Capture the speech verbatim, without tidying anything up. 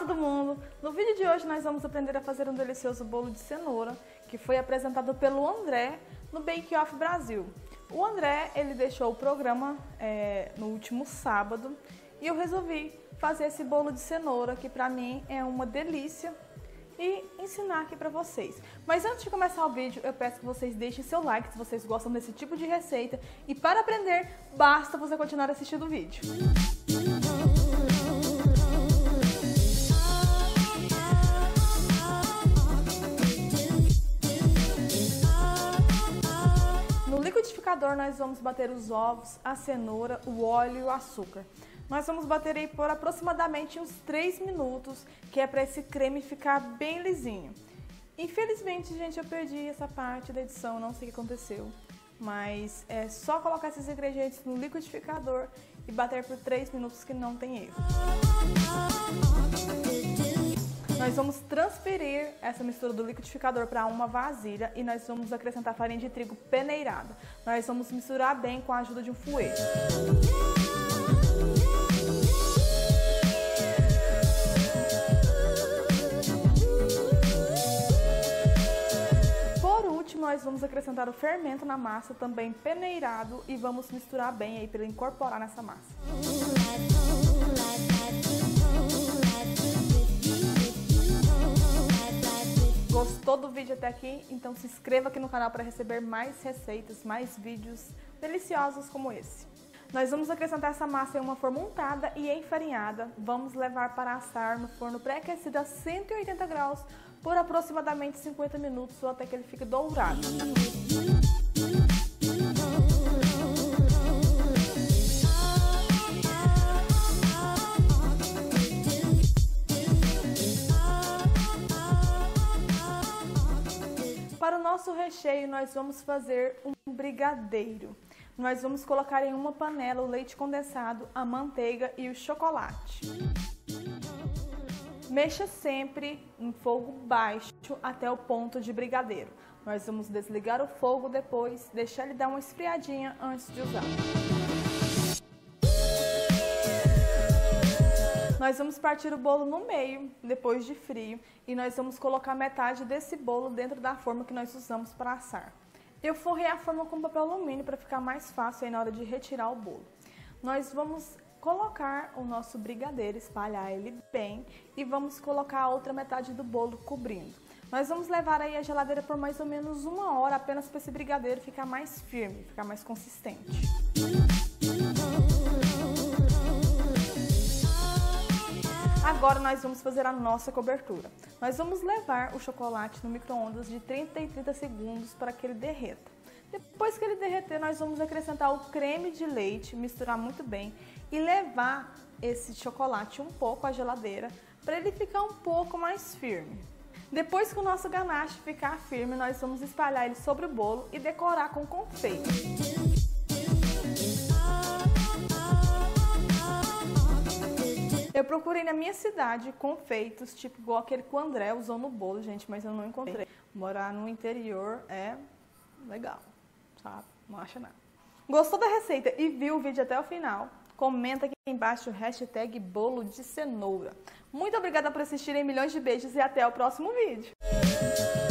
todo mundo! No vídeo de hoje nós vamos aprender a fazer um delicioso bolo de cenoura que foi apresentado pelo André no Bake Off Brasil. O André, ele deixou o programa é, no último sábado e eu resolvi fazer esse bolo de cenoura que pra mim é uma delícia e ensinar aqui pra vocês. Mas antes de começar o vídeo, eu peço que vocês deixem seu like se vocês gostam desse tipo de receita e para aprender, basta você continuar assistindo o vídeo. No liquidificador nós vamos bater os ovos, a cenoura, o óleo e o açúcar. Nós vamos bater aí por aproximadamente uns três minutos, que é para esse creme ficar bem lisinho. Infelizmente, gente, eu perdi essa parte da edição, não sei o que aconteceu. Mas é só colocar esses ingredientes no liquidificador e bater por três minutos que não tem erro. Nós vamos transferir essa mistura do liquidificador para uma vasilha e nós vamos acrescentar farinha de trigo peneirada. Nós vamos misturar bem com a ajuda de um fouet. Por último, nós vamos acrescentar o fermento na massa, também peneirado, e vamos misturar bem aí para ele incorporar nessa massa. Gostou do vídeo até aqui? Então se inscreva aqui no canal para receber mais receitas, mais vídeos deliciosos como esse. Nós vamos acrescentar essa massa em uma forma untada e enfarinhada. Vamos levar para assar no forno pré-aquecido a cento e oitenta graus por aproximadamente cinquenta minutos ou até que ele fique dourado. Para o nosso recheio, nós vamos fazer um brigadeiro. Nós vamos colocar em uma panela o leite condensado, a manteiga e o chocolate. Mexa sempre em fogo baixo até o ponto de brigadeiro. Nós vamos desligar o fogo depois, deixar ele dar uma esfriadinha antes de usar. Nós vamos partir o bolo no meio, depois de frio, e nós vamos colocar metade desse bolo dentro da forma que nós usamos para assar. Eu forrei a forma com papel alumínio para ficar mais fácil aí na hora de retirar o bolo. Nós vamos colocar o nosso brigadeiro, espalhar ele bem e vamos colocar a outra metade do bolo cobrindo. Nós vamos levar aí a geladeira por mais ou menos uma hora, apenas para esse brigadeiro ficar mais firme, ficar mais consistente. Agora nós vamos fazer a nossa cobertura. Nós vamos levar o chocolate no micro-ondas de trinta em trinta segundos para que ele derreta. Depois que ele derreter, nós vamos acrescentar o creme de leite, misturar muito bem e levar esse chocolate um pouco à geladeira para ele ficar um pouco mais firme. Depois que o nosso ganache ficar firme, nós vamos espalhar ele sobre o bolo e decorar com confeito. Eu procurei na minha cidade confeitos, tipo igual aquele que o André usou no bolo, gente, mas eu não encontrei. Morar no interior é legal, sabe? Não acha nada. Gostou da receita e viu o vídeo até o final? Comenta aqui embaixo o hashtag bolo de cenoura. Muito obrigada por assistirem, milhões de beijos e até o próximo vídeo.